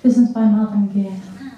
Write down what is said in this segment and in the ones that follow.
Business by Marvin Gaye.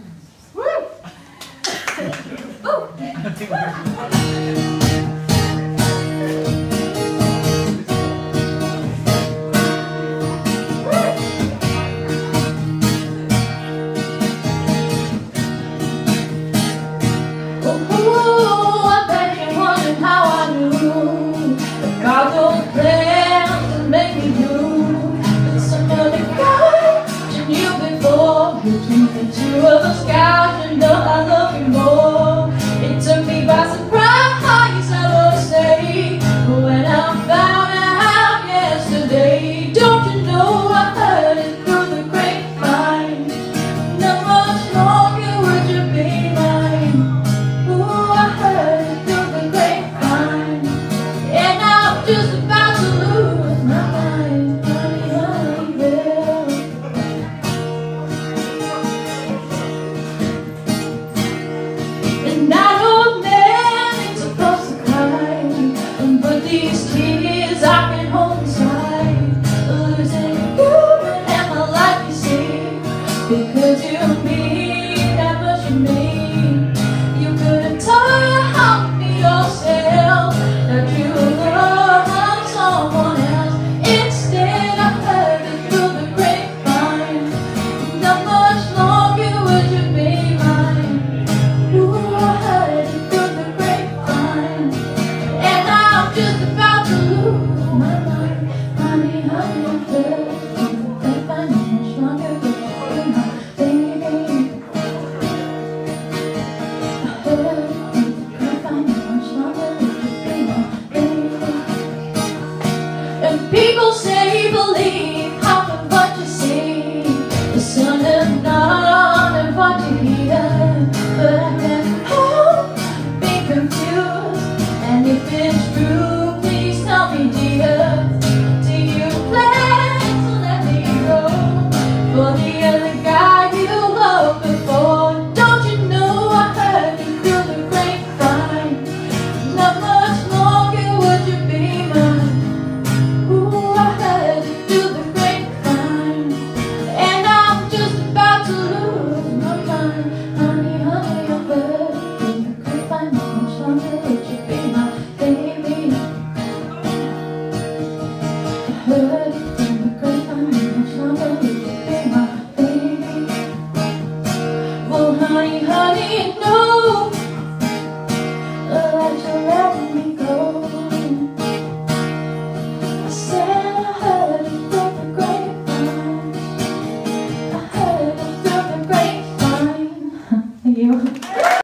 Because you mean that much to me. You couldn't tell me yourself that you love someone else. Instead I heard it through the grapevine. Not much longer would you be mine. Ooh, I heard it through the grapevine. And I'm just about to lose my mind. Honey, honey, I heard it through the grapevine. Not much longer would people say believe half of what you see. The sun is none of what you hear. But I can't help being confused. And if it's true, please tell me, dear. Do you plan to let me go for the other guy you loved before? Don't you know I heard you through the grapevine? Not much longer would you be mine. Honey, honey, no, that you're letting me go. I said I heard it through the grapevine. I heard it through the grapevine. Thank you.